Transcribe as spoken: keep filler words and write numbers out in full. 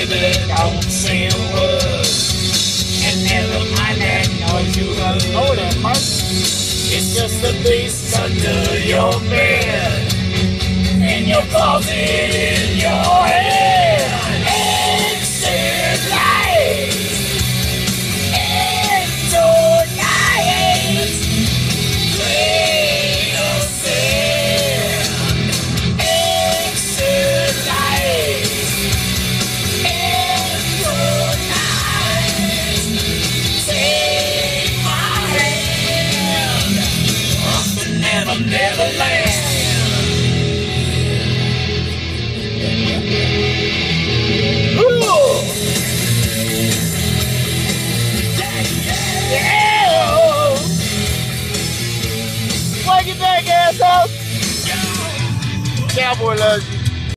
baby, don't say a word. And never mind that noise you heard. Oh, that Mark. It's just the beast under your bed, in your closet, in your head. Exit lights into night. Clean of sin. Exit lights into night. Take my hand up to never, never land. Get that gas up. Cowboy loves you.